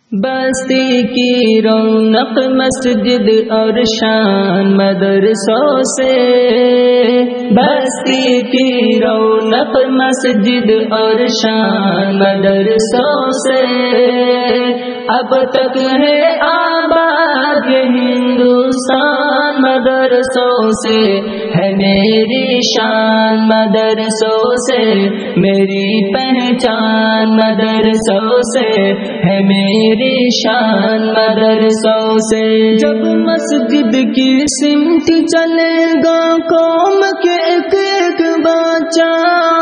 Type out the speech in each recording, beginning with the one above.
بستی کی رونق مسجد اور شان مدرسوں سے، بستی کی رونق مسجد اور شان مدرسوں سے، اب تک ہے آباد یہ ہندوستان مدرسوں سے، ہے میری شان مدرسوں سے، میری پہچان مدرسوں سے، ہے میری شان مدرسوں سے۔ جب مسجد کی سمت چلے گا قوم کے ایک ایک بچہ،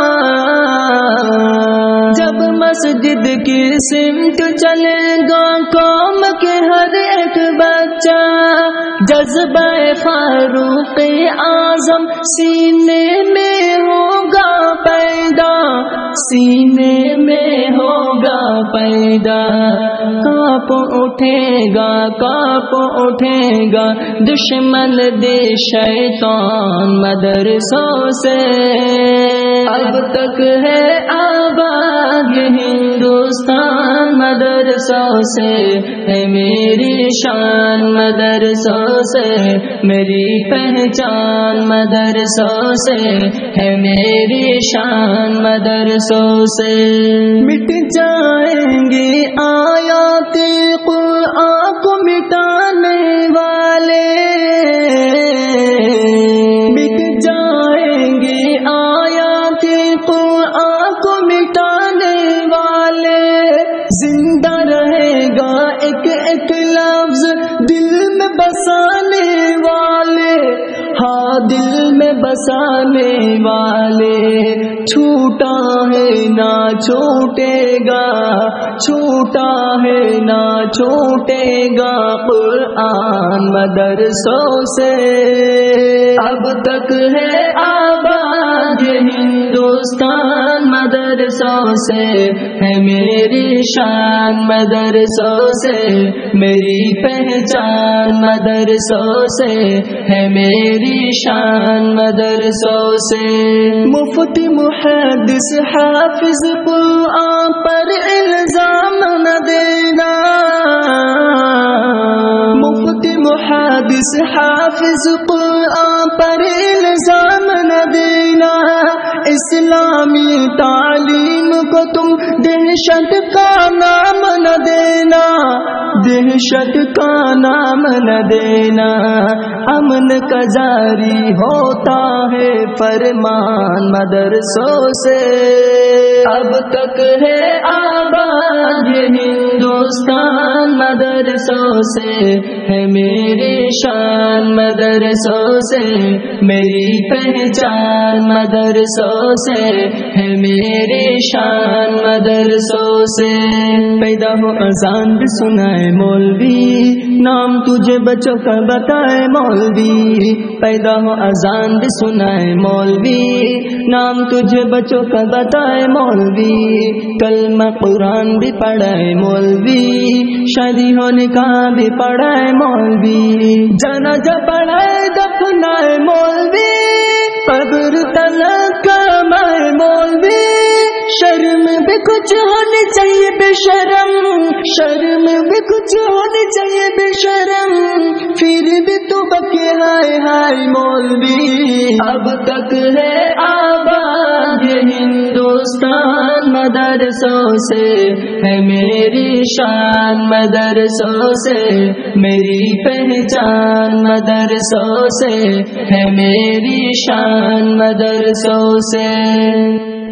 جب مسجد کی سمت چلے گا قوم کے ہر ایک بچہ، جذبہ فاروق اعظم سینے میں ہوگا پیدا، سینے میں ہوگا پیدا، کاپ اٹھے گا دشمن دے شیطان مدرسوں سے، اب تک ہے آباد ہندوستان مدرسوں سے، ہے میری شان مدرسوں سے، میری پہچان مدرسوں سے، ہے میری شان مدرسوں سے۔ مٹ جائیں گے آیات قرآن کو مٹانے والے، مٹ جائیں گے آیات قرآن کو مٹانے والے، زندہ رہے گا ایک ایک لفظ دل میں بسانے والے، ہاں دل میں بسانے والے، چھوٹا ہے نہ چھوٹے گا، چھوٹا ہے نہ چھوٹے گا قرآن مدرسوں سے، اب تک ہے آباد ہندوستان مدرسوں سے، ہے میری شان مدرسوں سے، میری پہچان مدرسوں سے، ہے میری شان مدرسوں سے۔ مفتی محدث حافظ قرآن پر الزام نہ دینا، مفتی محدث حافظ قرآن پر الزام نہ دینا، اسلامی تعلیم کو تم دہشت کا نام نہ دینا، دہشت کا نام نہ دینا، امن کا جاری ہوتا ہے فرمان مدرسوں سے، اب تک ہے آباد ہندوستان مدرسوں سے، ہے میری شان مدرسوں سے، میری پہچان مدرسوں سے، ہے میری شان مدرسوں سے۔ پیدا ہو اذان بھی سنائے مولوی، نام تجھے بچوں کا بتائے مولوی، پیدا ہو اذان بھی سنائے مولوی، نام تجھے بچوں کا بتائے مولوی، کلمہ قرآن بھی پڑھائے مولوی، شادی ہونے کا بھی پڑھائے مولوی، جنازہ پڑھائے دفنائے مولوی، قبر تلک کمائے مولوی، شرم بھی کچھ ہونی چاہیے بے شرم، شرم بھی کچھ ہونی چاہیے بے شرم، پھر بھی تو بکے ہائے ہائے مولوی، اب تک ہے آباد ہندوستان مدرسوں سے، ہے میری شان مدرسوں سے، میری پہچان مدرسوں سے، ہے میری شان مدرسوں سے۔